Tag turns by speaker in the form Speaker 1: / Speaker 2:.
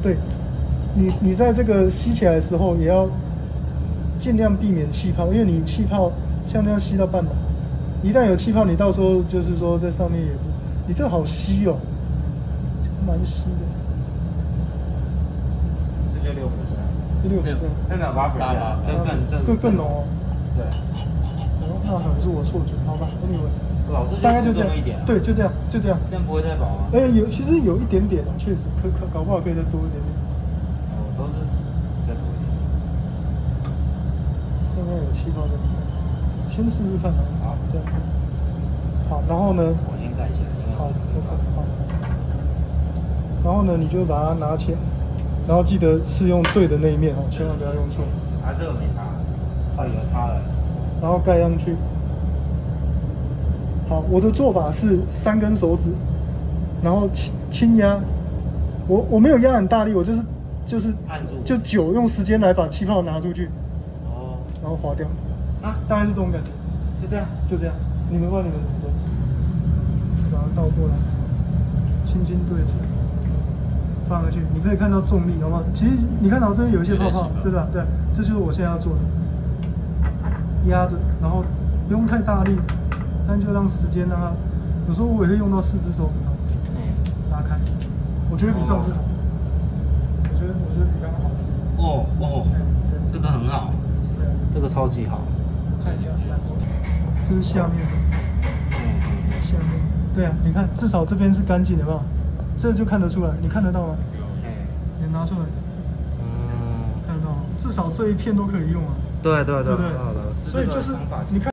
Speaker 1: 对，你在这个吸起来的时候，也要尽量避免气泡，因为你气泡像这样吸到半把，一旦有气泡，你到时候就是说在上面也不，你这个好稀哦，蛮稀的。
Speaker 2: 这就6%，
Speaker 1: 这6%，
Speaker 2: 那个8%，这更浓哦。对。
Speaker 1: 哦，那可能是我错觉，好吧，anyway。
Speaker 2: 老师
Speaker 1: 大概就这样
Speaker 2: 一点，
Speaker 1: 对，就这样，就这样。
Speaker 2: 这样不会太薄吗？
Speaker 1: 其实有一点点啊，确实搞不好可以再多一点点。
Speaker 2: 哦，都是再多一点。
Speaker 1: 看看有气泡在里面，先试试看啊。好，这样。好，然后呢？
Speaker 2: 我先盖起来，因为
Speaker 1: 好，OK，好。然后呢，你就把它拿起来，然后记得是用对的那一面哦，千万不要用错。
Speaker 2: 啊，这个没擦，有擦了。
Speaker 1: 然后盖上去。好，我的做法是3根手指，然后轻压。我没有压很大力，我就是
Speaker 2: 按住，
Speaker 1: 就久用时间来把气泡拿出去。
Speaker 2: 哦。
Speaker 1: 然后滑掉。
Speaker 2: 啊，
Speaker 1: 大概是这种感觉。
Speaker 2: 就这样，
Speaker 1: 就这样。你们问你们怎么做？把它倒过来，轻轻对着，放上去。你可以看到重力，好不好？其实你看到这边有一些泡泡，对吧？对，这就是我现在要做的。压着，然后不用太大力。但就让时间让它，有时候我也会用到4只手指头，拉开，我觉得比上次好，我觉得比刚刚好。
Speaker 2: 哦，这个很好，这个超级好。
Speaker 1: 看一下，这是下面的，下面，对啊，你看至少这边是干净的吧？这就看得出来，你看得到吗？你拿出来，看得到，至少这一片都可以用啊。
Speaker 2: 对，
Speaker 1: 对不对？所以就是你看。